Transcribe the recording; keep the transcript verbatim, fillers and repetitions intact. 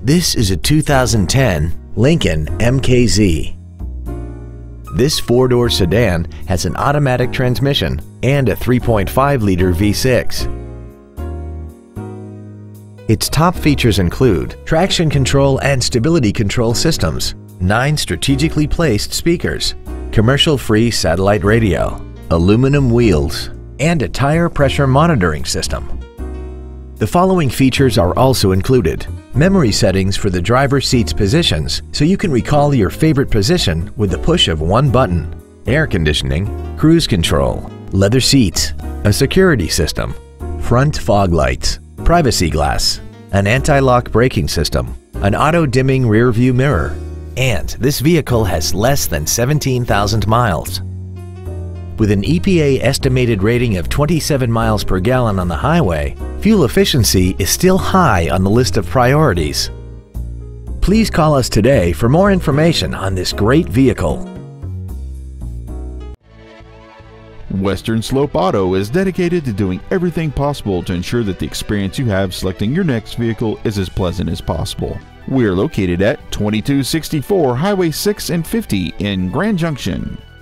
This is a two thousand ten Lincoln M K Z. This four-door sedan has an automatic transmission and a three point five liter V six. Its top features include traction control and stability control systems, nine strategically placed speakers, commercial-free satellite radio, aluminum wheels, and a tire pressure monitoring system. The following features are also included: memory settings for the driver's seat's positions so you can recall your favorite position with the push of one button, air conditioning, cruise control, leather seats, a security system, front fog lights, privacy glass, an anti-lock braking system, an auto-dimming rear-view mirror, and this vehicle has less than seventeen thousand miles. With an E P A estimated rating of twenty-seven miles per gallon on the highway, fuel efficiency is still high on the list of priorities. Please call us today for more information on this great vehicle. Western Slope Auto is dedicated to doing everything possible to ensure that the experience you have selecting your next vehicle is as pleasant as possible. We are located at twenty-two sixty-four Highway six and fifty in Grand Junction.